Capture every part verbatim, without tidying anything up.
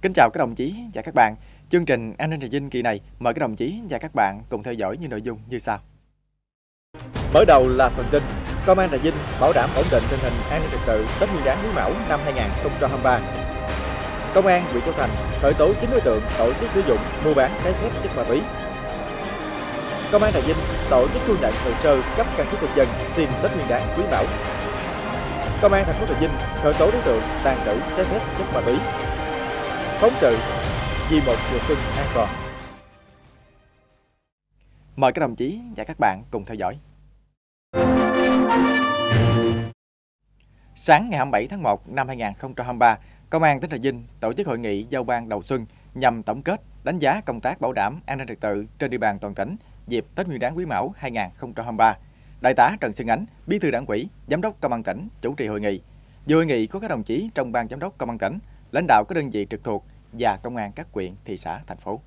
Kính chào các đồng chí và các bạn. Chương trình An ninh Trà Vinh kỳ này mời các đồng chí và các bạn cùng theo dõi những nội dung như sau. Mở đầu là phần tin. Công an Trà Vinh bảo đảm ổn định tình hình an ninh trật tự Tết Nguyên đán Quý Mão năm hai nghìn không trăm hai mươi ba. Công an huyện Châu Thành khởi tố chín đối tượng tổ chức sử dụng mua bán trái phép chất ma túy. Công an Trà Vinh tổ chức thu nhận hồ sơ cấp căn cước công dân xuyên Tết Nguyên đán Quý Mão. Công an thành phố Trà Vinh khởi tố đối tượng tàng trữ trái phép chất ma túy. Phóng sự vì một mùa xuân an toàn. Mời các đồng chí và các bạn cùng theo dõi. Sáng ngày hai mươi bảy tháng một năm hai nghìn không trăm hai mươi ba, Công an tỉnh Trà Vinh tổ chức hội nghị giao ban đầu xuân nhằm tổng kết, đánh giá công tác bảo đảm an ninh trật tự trên địa bàn toàn tỉnh dịp Tết Nguyên đán Quý Mão hai nghìn không trăm hai mươi ba. Đại tá Trần Xuân Ánh, Bí thư Đảng ủy, Giám đốc Công an tỉnh chủ trì hội nghị. Dự hội nghị có các đồng chí trong ban giám đốc Công an tỉnh, lãnh đạo các đơn vị trực thuộc và công an các huyện, thị xã, thành phố.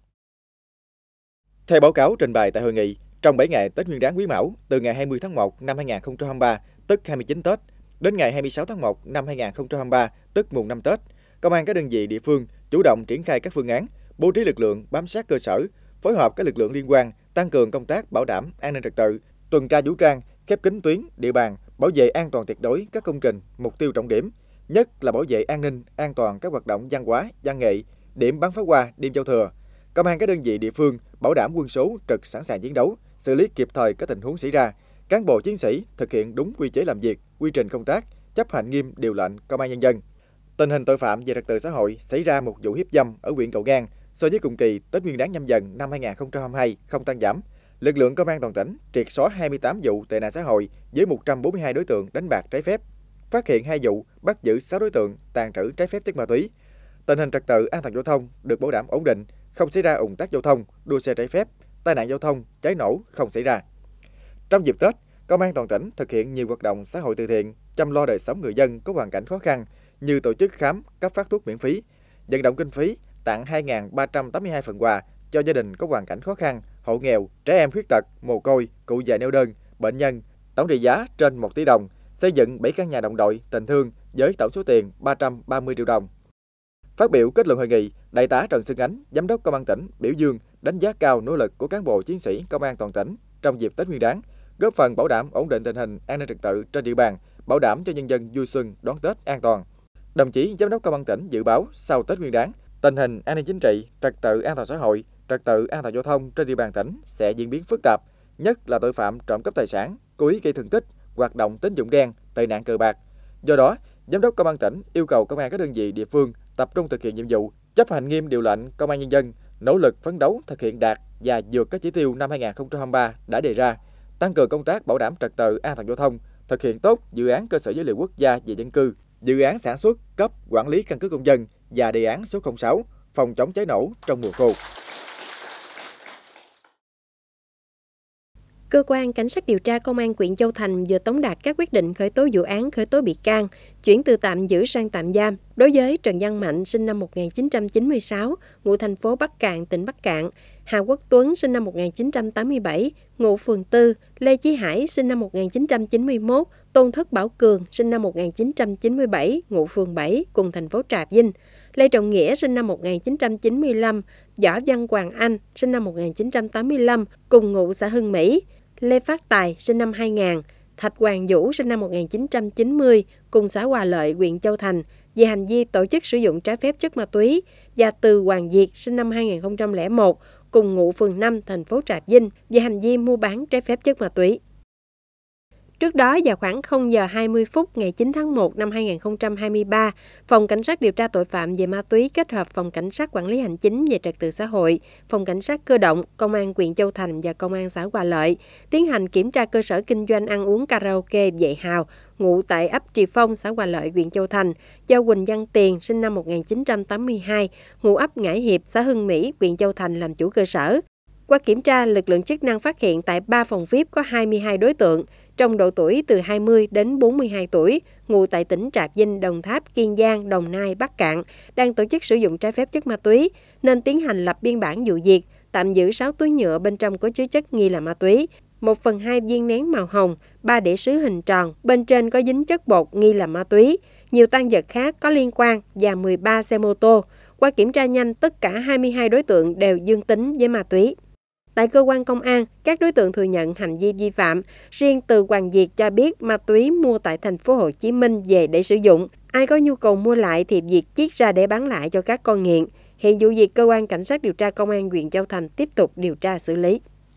Theo báo cáo trình bày tại hội nghị, trong bảy ngày Tết Nguyên đán Quý Mão, từ ngày hai mươi tháng một năm hai nghìn không trăm hai mươi ba, tức hai mươi chín Tết, đến ngày hai mươi sáu tháng một năm hai nghìn không trăm hai mươi ba, tức mùng năm Tết, công an các đơn vị địa phương chủ động triển khai các phương án, bố trí lực lượng bám sát cơ sở, phối hợp các lực lượng liên quan, tăng cường công tác bảo đảm an ninh trật tự, tuần tra vũ trang, khép kín tuyến, địa bàn, bảo vệ an toàn tuyệt đối các công trình, mục tiêu trọng điểm, nhất là bảo vệ an ninh, an toàn các hoạt động văn hóa, văn nghệ, điểm bắn pháo hoa đêm giao thừa. Công an các đơn vị địa phương bảo đảm quân số trực sẵn sàng chiến đấu, xử lý kịp thời các tình huống xảy ra. Cán bộ chiến sĩ thực hiện đúng quy chế làm việc, quy trình công tác, chấp hành nghiêm điều lệnh Công an nhân dân. Tình hình tội phạm về trật tự xã hội xảy ra một vụ hiếp dâm ở huyện Cầu Ngang so với cùng kỳ Tết Nguyên đán Nhâm Dần năm hai nghìn không trăm hai mươi hai không tăng giảm. Lực lượng công an toàn tỉnh triệt xóa hai mươi tám vụ tệ nạn xã hội với một trăm bốn mươi hai đối tượng đánh bạc trái phép, phát hiện hai vụ, bắt giữ sáu đối tượng tàng trữ trái phép chất ma túy. Tình hình trật tự an toàn giao thông được bảo đảm ổn định, không xảy ra ùn tắc giao thông, đua xe trái phép, tai nạn giao thông, cháy nổ không xảy ra. Trong dịp Tết, Công an toàn tỉnh thực hiện nhiều hoạt động xã hội từ thiện, chăm lo đời sống người dân có hoàn cảnh khó khăn như tổ chức khám, cấp phát thuốc miễn phí, vận động kinh phí tặng hai nghìn ba trăm tám mươi hai phần quà cho gia đình có hoàn cảnh khó khăn, hộ nghèo, trẻ em khuyết tật, mồ côi, cụ già neo đơn, bệnh nhân, tổng trị giá trên một tỷ đồng, xây dựng bảy căn nhà đồng đội tình thương với tổng số tiền ba trăm ba mươi triệu đồng. Phát biểu kết luận hội nghị, Đại tá Trần Xuân Ánh, Giám đốc Công an tỉnh biểu dương, đánh giá cao nỗ lực của cán bộ chiến sĩ Công an toàn tỉnh trong dịp Tết Nguyên đán, góp phần bảo đảm ổn định tình hình an ninh trật tự trên địa bàn, bảo đảm cho nhân dân vui xuân đón Tết an toàn. Đồng chí Giám đốc Công an tỉnh dự báo sau Tết Nguyên đán, tình hình an ninh chính trị, trật tự an toàn xã hội, trật tự an toàn giao thông trên địa bàn tỉnh sẽ diễn biến phức tạp, nhất là tội phạm trộm cắp tài sản, cố ý gây thương tích, hoạt động tín dụng đen, tệ nạn cờ bạc. Do đó, Giám đốc Công an tỉnh yêu cầu công an các đơn vị địa phương tập trung thực hiện nhiệm vụ, chấp hành nghiêm điều lệnh Công an nhân dân, nỗ lực phấn đấu thực hiện đạt và vượt các chỉ tiêu năm hai nghìn không trăm hai mươi ba đã đề ra, tăng cường công tác bảo đảm trật tự an toàn giao thông, thực hiện tốt dự án cơ sở dữ liệu quốc gia về dân cư, dự án sản xuất, cấp, quản lý căn cước công dân và đề án số không sáu phòng chống cháy nổ trong mùa khô. Cơ quan Cảnh sát điều tra Công an huyện Châu Thành vừa tống đạt các quyết định khởi tố vụ án, khởi tố bị can, chuyển từ tạm giữ sang tạm giam đối với Trần Văn Mạnh sinh năm một nghìn chín trăm chín mươi sáu, ngụ thành phố Bắc Cạn, tỉnh Bắc Cạn, Hà Quốc Tuấn sinh năm một nghìn chín trăm tám mươi bảy, ngụ phường tư, Lê Chí Hải sinh năm một nghìn chín trăm chín mươi mốt, Tôn Thất Bảo Cường sinh năm một nghìn chín trăm chín mươi bảy, ngụ phường bảy, cùng thành phố Trà Vinh, Lê Trọng Nghĩa sinh năm một nghìn chín trăm chín mươi lăm, Võ Văn Hoàng Anh sinh năm một nghìn chín trăm tám mươi lăm, cùng ngụ xã Hưng Mỹ, Lê Phát Tài sinh năm hai nghìn, Thạch Hoàng Vũ sinh năm một nghìn chín trăm chín mươi, cùng xã Hòa Lợi, huyện Châu Thành, về hành vi tổ chức sử dụng trái phép chất ma túy, và Từ Hoàng Việt sinh năm hai nghìn không trăm lẻ một, cùng ngụ phường năm, thành phố Trà Vinh, về hành vi mua bán trái phép chất ma túy. Trước đó, vào khoảng không giờ hai mươi phút ngày chín tháng một năm hai nghìn không trăm hai mươi ba, Phòng Cảnh sát điều tra tội phạm về ma túy kết hợp Phòng Cảnh sát quản lý hành chính về trật tự xã hội, Phòng Cảnh sát cơ động, Công an huyện Châu Thành và Công an xã Hòa Lợi tiến hành kiểm tra cơ sở kinh doanh ăn uống karaoke Vệ Hào, ngụ tại ấp Trì Phong, xã Hòa Lợi, huyện Châu Thành, do Quỳnh Văn Tiền sinh năm một nghìn chín trăm tám mươi hai, ngụ ấp Ngãi Hiệp, xã Hưng Mỹ, huyện Châu Thành làm chủ cơ sở. Qua kiểm tra, lực lượng chức năng phát hiện tại ba phòng vi ai pi có hai mươi hai đối tượng, trong độ tuổi từ hai mươi đến bốn mươi hai tuổi, ngụ tại tỉnh Trà Vinh, Đồng Tháp, Kiên Giang, Đồng Nai, Bắc Cạn, đang tổ chức sử dụng trái phép chất ma túy, nên tiến hành lập biên bản vụ việc, tạm giữ sáu túi nhựa bên trong có chứa chất nghi là ma túy, một phần hai viên nén màu hồng, ba đĩa sứ hình tròn, bên trên có dính chất bột nghi là ma túy, nhiều tang vật khác có liên quan và mười ba xe mô tô. Qua kiểm tra nhanh, tất cả hai mươi hai đối tượng đều dương tính với ma túy. Tại cơ quan công an, các đối tượng thừa nhận hành vi vi phạm. Riêng Từ Hoàng Việt cho biết ma túy mua tại thành phố Hồ Chí Minh về để sử dụng. Ai có nhu cầu mua lại thì Việt chiết ra để bán lại cho các con nghiện. Hiện vụ việc cơ quan cảnh sát điều tra công an huyện Châu Thành tiếp tục điều tra xử lý.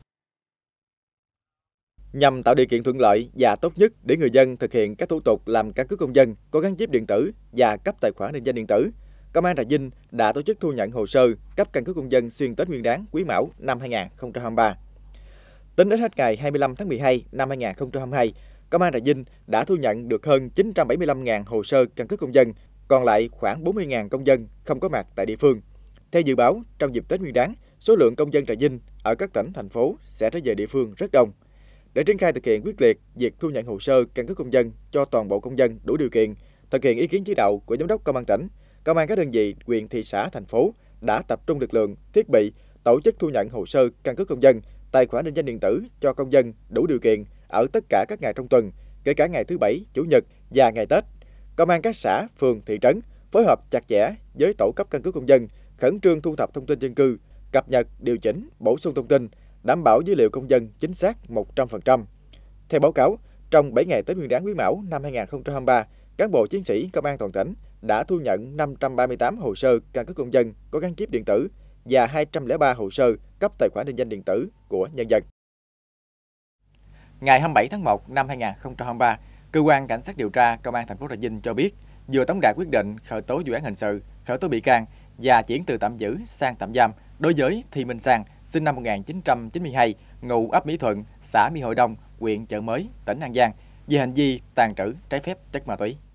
Nhằm tạo điều kiện thuận lợi và tốt nhất để người dân thực hiện các thủ tục làm căn cước công dân có gắn chip điện tử và cấp tài khoản định danh điện tử, Công an Trà Vinh đã tổ chức thu nhận hồ sơ cấp căn cước công dân xuyên Tết Nguyên đán Quý Mão năm hai nghìn không trăm hai mươi ba. Tính đến hết ngày hai mươi lăm tháng mười hai năm hai nghìn không trăm hai mươi hai, Công an Trà Vinh đã thu nhận được hơn chín trăm bảy mươi lăm nghìn hồ sơ căn cước công dân, còn lại khoảng bốn mươi nghìn công dân không có mặt tại địa phương. Theo dự báo, trong dịp Tết Nguyên đán, số lượng công dân Trà Vinh ở các tỉnh, thành phố sẽ trở về địa phương rất đông. Để triển khai thực hiện quyết liệt việc thu nhận hồ sơ căn cước công dân cho toàn bộ công dân đủ điều kiện, thực hiện ý kiến chỉ đạo của Giám đốc Công an tỉnh, Công an các đơn vị, huyện, thị xã, thành phố đã tập trung lực lượng, thiết bị, tổ chức thu nhận hồ sơ căn cước công dân, tài khoản định danh điện tử cho công dân đủ điều kiện ở tất cả các ngày trong tuần, kể cả ngày thứ Bảy, Chủ nhật và ngày Tết. Công an các xã, phường, thị trấn phối hợp chặt chẽ với tổ cấp căn cước công dân, khẩn trương thu thập thông tin dân cư, cập nhật, điều chỉnh, bổ sung thông tin, đảm bảo dữ liệu công dân chính xác một trăm phần trăm. Theo báo cáo, trong bảy ngày Tết Nguyên đán Quý Mão năm hai nghìn không trăm hai mươi ba, cán bộ chiến sĩ Công an toàn tỉnh đã thu nhận năm trăm ba mươi tám hồ sơ căn cước công dân có gắn chip điện tử và hai trăm lẻ ba hồ sơ cấp tài khoản định danh điện tử của nhân dân. Ngày hai mươi bảy tháng một năm hai nghìn không trăm hai mươi ba, Cơ quan Cảnh sát điều tra Công an thành phố Trà Vinh cho biết vừa tống đạt quyết định khởi tố vụ án hình sự, khởi tố bị can và chuyển từ tạm giữ sang tạm giam đối với Thi Minh Sang, sinh năm một nghìn chín trăm chín mươi hai, ngụ ấp Mỹ Thuận, xã Mỹ Hội Đông, huyện Chợ Mới, tỉnh An Giang, về hành vi tàng trữ trái phép chất ma túy.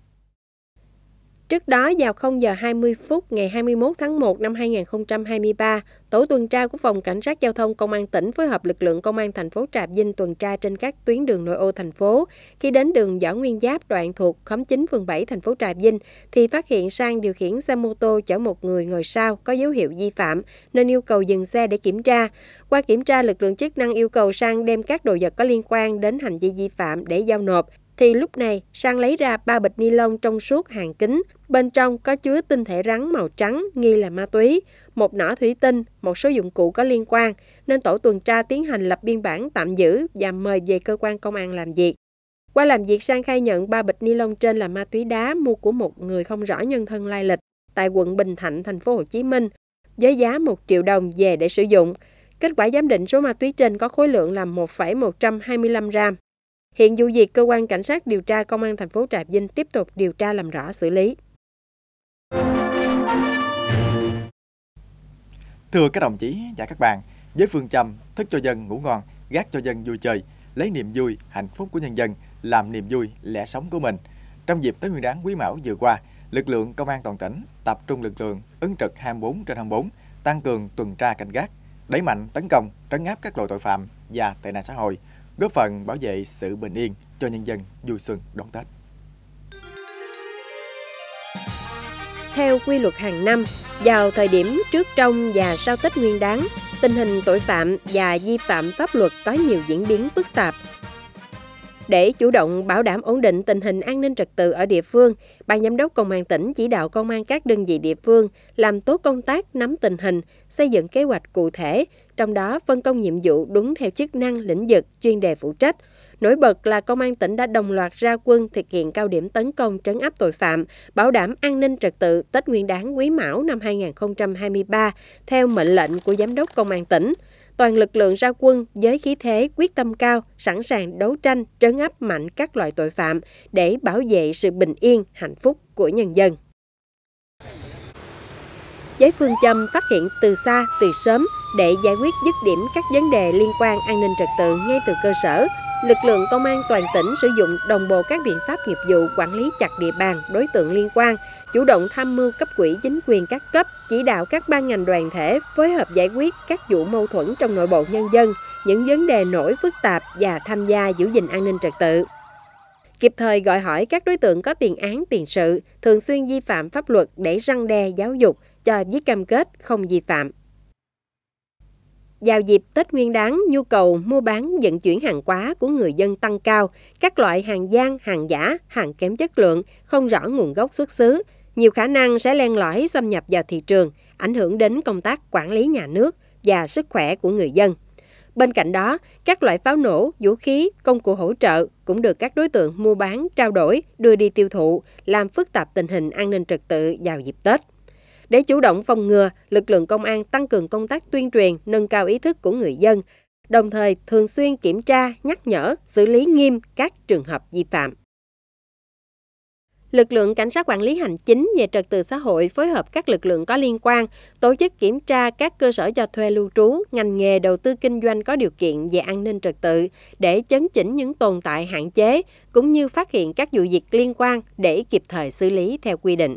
Trước đó, vào không giờ hai mươi phút ngày hai mươi mốt tháng một năm hai nghìn không trăm hai mươi ba, Tổ tuần tra của Phòng Cảnh sát Giao thông Công an tỉnh phối hợp lực lượng Công an thành phố Trà Vinh tuần tra trên các tuyến đường nội ô thành phố. Khi đến đường Võ Nguyên Giáp đoạn thuộc khóm chín phường bảy thành phố Trà Vinh, thì phát hiện Sang điều khiển xe mô tô chở một người ngồi sau có dấu hiệu vi phạm, nên yêu cầu dừng xe để kiểm tra. Qua kiểm tra, lực lượng chức năng yêu cầu Sang đem các đồ vật có liên quan đến hành vi vi phạm để giao nộp. Thì lúc này, Sang lấy ra ba bịch ni lông trong suốt hàng kính. Bên trong có chứa tinh thể rắn màu trắng nghi là ma túy, một nỏ thủy tinh, một số dụng cụ có liên quan, nên tổ tuần tra tiến hành lập biên bản tạm giữ và mời về cơ quan công an làm việc. Qua làm việc, Sang khai nhận ba bịch ni lông trên là ma túy đá mua của một người không rõ nhân thân lai lịch tại quận Bình Thạnh, thành phố Hồ Chí Minh, với giá một triệu đồng về để sử dụng. Kết quả giám định số ma túy trên có khối lượng là một phẩy một trăm hai mươi lăm gram. Hiện vụ việc cơ quan cảnh sát điều tra Công an thành phố Trà Vinh tiếp tục điều tra làm rõ xử lý. Thưa các đồng chí và các bạn, với phương châm thức cho dân ngủ ngon, gác cho dân vui chơi, lấy niềm vui, hạnh phúc của nhân dân làm niềm vui, lẽ sống của mình. Trong dịp Tết Nguyên đán Quý Mão vừa qua, lực lượng Công an toàn tỉnh tập trung lực lượng ứng trực hai mươi bốn trên hai mươi bốn, tăng cường tuần tra canh gác, đẩy mạnh tấn công, trấn áp các loại tội phạm và tệ nạn xã hội, góp phần bảo vệ sự bình yên cho nhân dân vui xuân đón Tết. Theo quy luật hàng năm, vào thời điểm trước, trong và sau Tết Nguyên đán, tình hình tội phạm và vi phạm pháp luật có nhiều diễn biến phức tạp. Để chủ động bảo đảm ổn định tình hình an ninh trật tự ở địa phương, Ban Giám đốc Công an tỉnh chỉ đạo công an các đơn vị địa phương làm tốt công tác nắm tình hình, xây dựng kế hoạch cụ thể, trong đó phân công nhiệm vụ đúng theo chức năng, lĩnh vực, chuyên đề phụ trách. Nổi bật là Công an tỉnh đã đồng loạt ra quân thực hiện cao điểm tấn công trấn áp tội phạm, bảo đảm an ninh trật tự Tết Nguyên đán Quý Mão năm hai nghìn không trăm hai mươi ba theo mệnh lệnh của Giám đốc Công an tỉnh. Toàn lực lượng ra quân với khí thế quyết tâm cao, sẵn sàng đấu tranh, trấn áp mạnh các loại tội phạm để bảo vệ sự bình yên, hạnh phúc của nhân dân. Với phương châm phát hiện từ xa, từ sớm để giải quyết dứt điểm các vấn đề liên quan an ninh trật tự ngay từ cơ sở, lực lượng công an toàn tỉnh sử dụng đồng bộ các biện pháp nghiệp vụ quản lý chặt địa bàn, đối tượng liên quan, chủ động tham mưu cấp ủy chính quyền các cấp, chỉ đạo các ban ngành đoàn thể phối hợp giải quyết các vụ mâu thuẫn trong nội bộ nhân dân, những vấn đề nổi phức tạp và tham gia giữ gìn an ninh trật tự. Kịp thời gọi hỏi các đối tượng có tiền án tiền sự, thường xuyên vi phạm pháp luật để răn đe giáo dục, cho viết cam kết không vi phạm. Vào dịp Tết Nguyên đán, nhu cầu mua bán vận chuyển hàng hóa của người dân tăng cao, các loại hàng gian, hàng giả, hàng kém chất lượng, không rõ nguồn gốc xuất xứ. nhiều khả năng sẽ len lỏi xâm nhập vào thị trường, ảnh hưởng đến công tác quản lý nhà nước và sức khỏe của người dân. Bên cạnh đó, các loại pháo nổ, vũ khí, công cụ hỗ trợ cũng được các đối tượng mua bán, trao đổi, đưa đi tiêu thụ, làm phức tạp tình hình an ninh trật tự vào dịp Tết. Để chủ động phòng ngừa, lực lượng công an tăng cường công tác tuyên truyền, nâng cao ý thức của người dân, đồng thời thường xuyên kiểm tra, nhắc nhở, xử lý nghiêm các trường hợp vi phạm. Lực lượng Cảnh sát Quản lý Hành chính về Trật tự xã hội phối hợp các lực lượng có liên quan, tổ chức kiểm tra các cơ sở cho thuê lưu trú, ngành nghề đầu tư kinh doanh có điều kiện về an ninh trật tự để chấn chỉnh những tồn tại hạn chế, cũng như phát hiện các vụ việc liên quan để kịp thời xử lý theo quy định.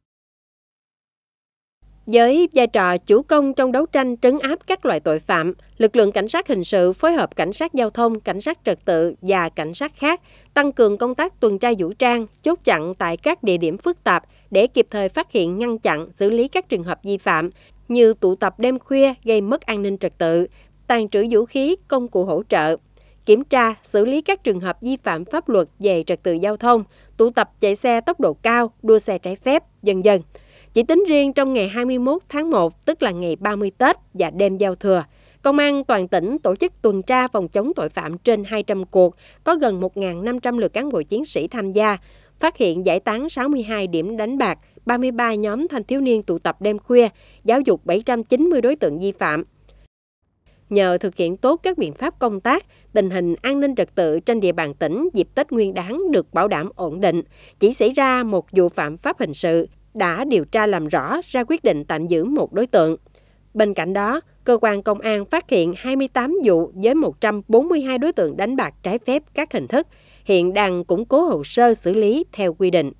Với vai trò chủ công trong đấu tranh trấn áp các loại tội phạm, lực lượng cảnh sát hình sự phối hợp cảnh sát giao thông, cảnh sát trật tự và cảnh sát khác tăng cường công tác tuần tra vũ trang, chốt chặn tại các địa điểm phức tạp để kịp thời phát hiện, ngăn chặn, xử lý các trường hợp vi phạm như tụ tập đêm khuya gây mất an ninh trật tự, tàng trữ vũ khí, công cụ hỗ trợ, kiểm tra, xử lý các trường hợp vi phạm pháp luật về trật tự giao thông, tụ tập chạy xe tốc độ cao, đua xe trái phép, vân vân. Chỉ tính riêng trong ngày hai mươi mốt tháng một, tức là ngày ba mươi Tết và đêm giao thừa, Công an toàn tỉnh tổ chức tuần tra phòng chống tội phạm trên hai trăm cuộc, có gần một nghìn năm trăm lượt cán bộ chiến sĩ tham gia, phát hiện giải tán sáu mươi hai điểm đánh bạc, ba mươi ba nhóm thanh thiếu niên tụ tập đêm khuya, giáo dục bảy trăm chín mươi đối tượng vi phạm. Nhờ thực hiện tốt các biện pháp công tác, tình hình an ninh trật tự trên địa bàn tỉnh dịp Tết Nguyên đán được bảo đảm ổn định. Chỉ xảy ra một vụ phạm pháp hình sự, đã điều tra làm rõ, ra quyết định tạm giữ một đối tượng. Bên cạnh đó, cơ quan công an phát hiện hai mươi tám vụ với một trăm bốn mươi hai đối tượng đánh bạc trái phép các hình thức, hiện đang củng cố hồ sơ xử lý theo quy định.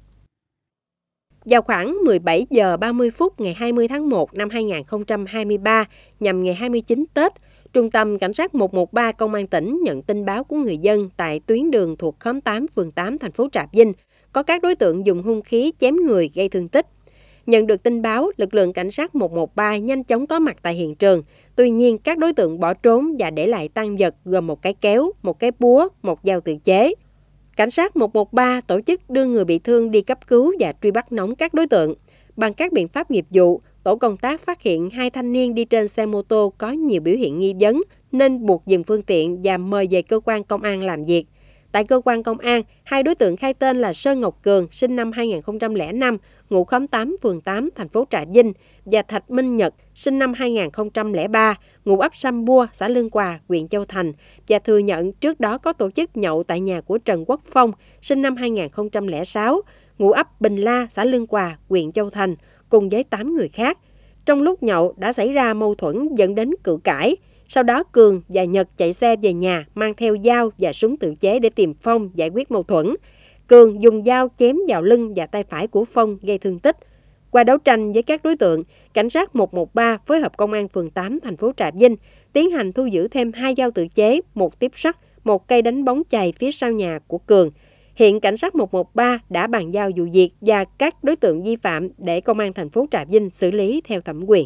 Vào khoảng mười bảy giờ ba mươi phút ngày hai mươi tháng một năm hai nghìn không trăm hai mươi ba, nhằm ngày hai mươi chín Tết, Trung tâm Cảnh sát một một ba Công an tỉnh nhận tin báo của người dân tại tuyến đường thuộc khóm tám, phường tám, thành phố Trà Vinh, có các đối tượng dùng hung khí chém người gây thương tích. Nhận được tin báo, lực lượng Cảnh sát một một ba nhanh chóng có mặt tại hiện trường. Tuy nhiên, các đối tượng bỏ trốn và để lại tang vật gồm một cái kéo, một cái búa, một dao tự chế. Cảnh sát một một ba tổ chức đưa người bị thương đi cấp cứu và truy bắt nóng các đối tượng. Bằng các biện pháp nghiệp vụ, tổ công tác phát hiện hai thanh niên đi trên xe mô tô có nhiều biểu hiện nghi vấn nên buộc dừng phương tiện và mời về cơ quan công an làm việc. Tại cơ quan công an, hai đối tượng khai tên là Sơn Ngọc Cường, sinh năm hai nghìn không trăm lẻ năm, ngụ khóm tám, phường tám, thành phố Trà Vinh, và Thạch Minh Nhật, sinh năm hai nghìn không trăm lẻ ba, ngụ ấp Săm Bua, xã Lương Hòa, huyện Châu Thành, và thừa nhận trước đó có tổ chức nhậu tại nhà của Trần Quốc Phong, sinh năm hai nghìn không trăm lẻ sáu, ngụ ấp Bình La, xã Lương Hòa, huyện Châu Thành, cùng với tám người khác. Trong lúc nhậu đã xảy ra mâu thuẫn dẫn đến cự cãi. Sau đó Cường và Nhật chạy xe về nhà mang theo dao và súng tự chế để tìm Phong giải quyết mâu thuẫn. Cường dùng dao chém vào lưng và tay phải của Phong gây thương tích. Qua đấu tranh với các đối tượng, Cảnh sát một một ba phối hợp Công an phường tám, thành phố Trà Vinh tiến hành thu giữ thêm hai dao tự chế, một tiếp sắt, một cây đánh bóng chày phía sau nhà của Cường. Hiện Cảnh sát một một ba đã bàn giao vụ việc và các đối tượng vi phạm để Công an thành phố Trà Vinh xử lý theo thẩm quyền.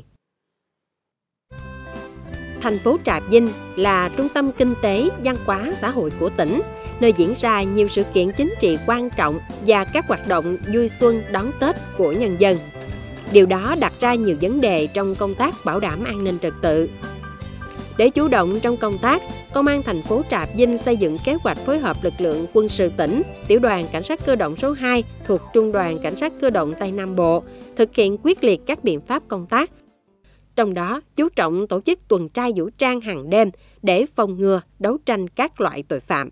Thành phố Trà Vinh là trung tâm kinh tế, văn hóa, xã hội của tỉnh, nơi diễn ra nhiều sự kiện chính trị quan trọng và các hoạt động vui xuân đón Tết của nhân dân. Điều đó đặt ra nhiều vấn đề trong công tác bảo đảm an ninh trật tự. Để chủ động trong công tác, Công an thành phố Trà Vinh xây dựng kế hoạch phối hợp lực lượng quân sự tỉnh, tiểu đoàn Cảnh sát cơ động số hai thuộc Trung đoàn Cảnh sát cơ động Tây Nam Bộ, thực hiện quyết liệt các biện pháp công tác. Trong đó, chú trọng tổ chức tuần tra vũ trang hàng đêm để phòng ngừa, đấu tranh các loại tội phạm.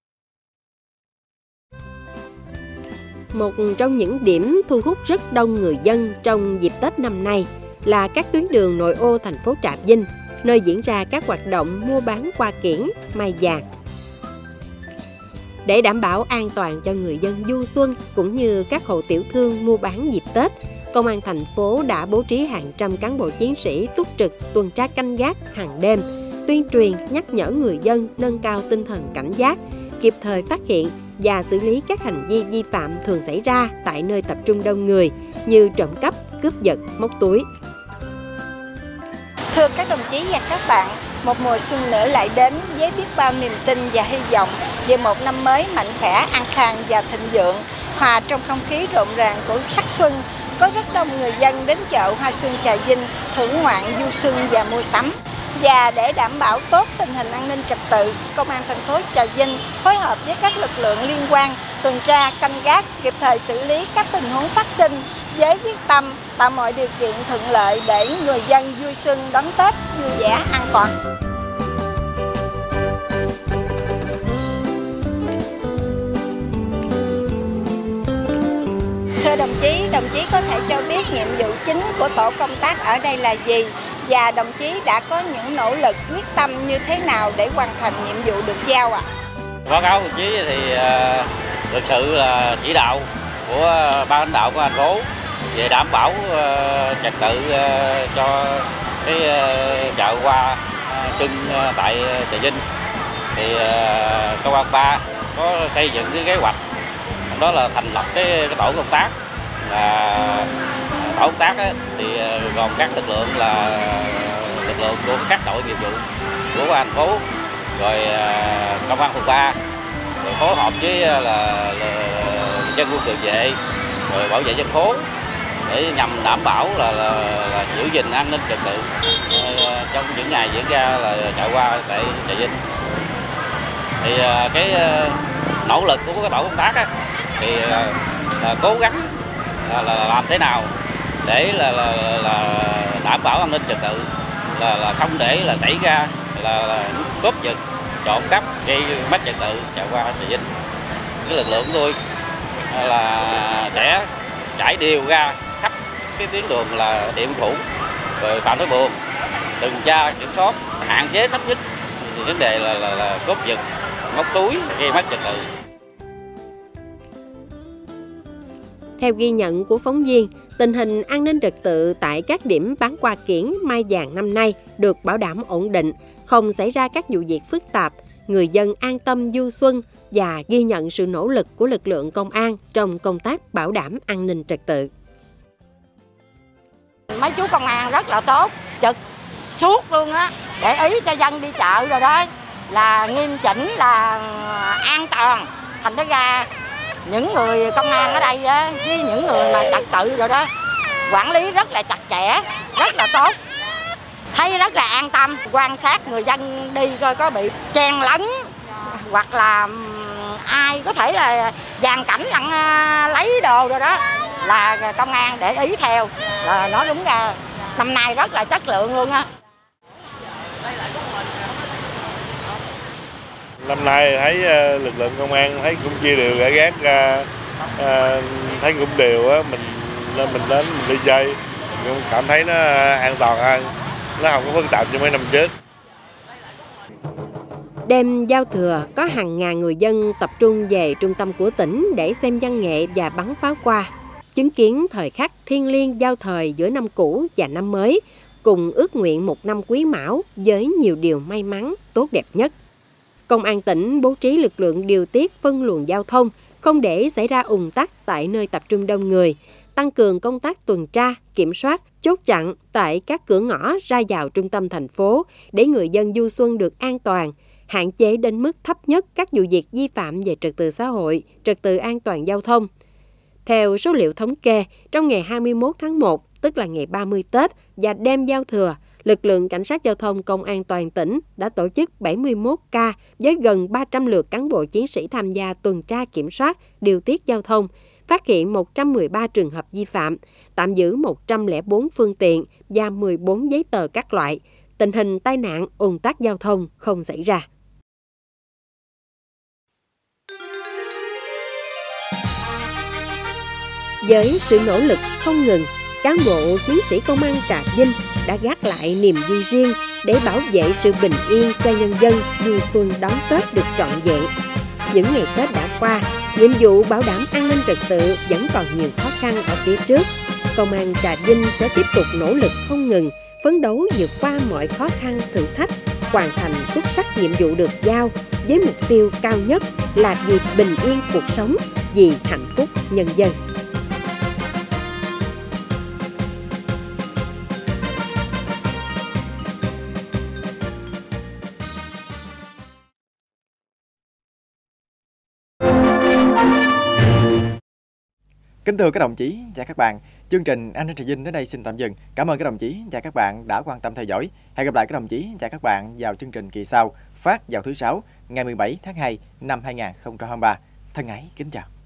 Một trong những điểm thu hút rất đông người dân trong dịp Tết năm nay là các tuyến đường nội ô thành phố Trà Vinh, nơi diễn ra các hoạt động mua bán hoa kiển, mai vàng. Để đảm bảo an toàn cho người dân du xuân cũng như các hộ tiểu thương mua bán dịp Tết, Công an thành phố đã bố trí hàng trăm cán bộ chiến sĩ túc trực tuần tra canh gác hàng đêm, tuyên truyền nhắc nhở người dân nâng cao tinh thần cảnh giác, kịp thời phát hiện và xử lý các hành vi vi phạm thường xảy ra tại nơi tập trung đông người như trộm cắp, cướp giật, móc túi. Thưa các đồng chí và các bạn, một mùa xuân nữa lại đến với biết bao niềm tin và hy vọng về một năm mới mạnh khỏe, an khang và thịnh vượng, hòa trong không khí rộn ràng của sắc xuân có rất đông người dân đến chợ Hoa Xuân Trà Vinh thưởng ngoạn du xuân và mua sắm. Và để đảm bảo tốt tình hình an ninh trật tự, Công an thành phố Trà Vinh phối hợp với các lực lượng liên quan tuần tra, canh gác, kịp thời xử lý các tình huống phát sinh với quyết tâm tạo mọi điều kiện thuận lợi để người dân vui xuân đón Tết vui vẻ an toàn. Thưa đồng chí, đồng chí có thể cho biết nhiệm vụ chính của tổ công tác ở đây là gì? Và đồng chí đã có những nỗ lực quyết tâm như thế nào để hoàn thành nhiệm vụ được giao ạ? À? Báo cáo đồng chí thì uh, thực sự là chỉ đạo của ban lãnh đạo của thành phố về đảm bảo uh, trật tự uh, cho cái uh, chợ Hoa uh, Xuân uh, tại Trà Vinh. Thì uh, công an ba có xây dựng cái kế hoạch, đó là thành lập cái, cái tổ công tác. Là tổ công tác ấy, thì gồm các lực lượng là lực lượng của các đội nghiệp vụ của thành phố, rồi công an phường ba, rồi phối hợp với là, là dân quân tự vệ, rồi bảo vệ dân phố để nhằm đảm bảo là, là, là giữ gìn an ninh trật tự trong những ngày diễn ra là chợ Hoa tại Trà Vinh. Thì cái nỗ lực của cái tổ công tác ấy, thì là, là cố gắng là, là làm thế nào để là, là, là đảm bảo an ninh trật tự, là, là không để là xảy ra là, là cướp giật, trộm cắp, gây mất trật tự chợ Hoa Trà Vinh. Cái lực lượng của tôi là sẽ trải đều ra khắp cái tuyến đường là Điện Biên Phủ, rồi Phạm Thái Buồn, tuần tra kiểm soát, hạn chế thấp nhất vấn đề là, là, là cướp giật, móc túi, gây mất trật tự. Theo ghi nhận của phóng viên, tình hình an ninh trật tự tại các điểm bán hoa kiển Mai Vàng năm nay được bảo đảm ổn định, không xảy ra các vụ việc phức tạp, người dân an tâm du xuân và ghi nhận sự nỗ lực của lực lượng công an trong công tác bảo đảm an ninh trật tự. Mấy chú công an rất là tốt, trực suốt luôn á, để ý cho dân đi chợ rồi đó, là nghiêm chỉnh, là an toàn. Thành ra ra những người công an ở đây á, với những người mà trật tự rồi đó, quản lý rất là chặt chẽ, rất là tốt. Thấy rất là an tâm, quan sát người dân đi coi có bị chen lấn hoặc là ai có thể là dàn cảnh lẫn lấy đồ rồi đó, là công an để ý theo. Là nói đúng ra năm nay rất là chất lượng luôn á. Năm nay thấy lực lượng công an thấy cũng chia đều gãi gác ra, thấy cũng đều á, mình nên mình đến mình đi chơi cũng cảm thấy nó an toàn hơn, nó không có phức tạp như mấy năm trước. Đêm giao thừa có hàng ngàn người dân tập trung về trung tâm của tỉnh để xem văn nghệ và bắn pháo hoa, chứng kiến thời khắc thiêng liêng giao thời giữa năm cũ và năm mới, cùng ước nguyện một năm Quý Mão với nhiều điều may mắn tốt đẹp nhất. Công an tỉnh bố trí lực lượng điều tiết phân luồng giao thông, không để xảy ra ùn tắc tại nơi tập trung đông người, tăng cường công tác tuần tra, kiểm soát, chốt chặn tại các cửa ngõ ra vào trung tâm thành phố để người dân du xuân được an toàn, hạn chế đến mức thấp nhất các vụ việc vi phạm về trật tự xã hội, trật tự an toàn giao thông. Theo số liệu thống kê, trong ngày hai mươi mốt tháng một, tức là ngày ba mươi Tết và đêm giao thừa, lực lượng cảnh sát giao thông công an toàn tỉnh đã tổ chức bảy mươi mốt ca với gần ba trăm lượt cán bộ chiến sĩ tham gia tuần tra kiểm soát, điều tiết giao thông, phát hiện một trăm mười ba trường hợp vi phạm, tạm giữ một trăm lẻ bốn phương tiện và mười bốn giấy tờ các loại. Tình hình tai nạn, ùn tắc giao thông không xảy ra. Với sự nỗ lực không ngừng, cán bộ chiến sĩ công an Trà Vinh đã gác lại niềm vui riêng để bảo vệ sự bình yên cho nhân dân vui xuân đón Tết được trọn vẹn. Những ngày Tết đã qua, nhiệm vụ bảo đảm an ninh trật tự vẫn còn nhiều khó khăn ở phía trước. Công an Trà Vinh sẽ tiếp tục nỗ lực không ngừng, phấn đấu vượt qua mọi khó khăn thử thách, hoàn thành xuất sắc nhiệm vụ được giao với mục tiêu cao nhất là vì bình yên cuộc sống, vì hạnh phúc nhân dân. Kính thưa các đồng chí và các bạn, Chương trình An ninh Trà Vinh đến đây xin tạm dừng. Cảm ơn các đồng chí và các bạn đã quan tâm theo dõi. Hẹn gặp lại các đồng chí và các bạn vào chương trình kỳ sau, phát vào thứ Sáu, ngày mười bảy tháng hai năm hai nghìn không trăm hai mươi ba. Thân ái kính chào.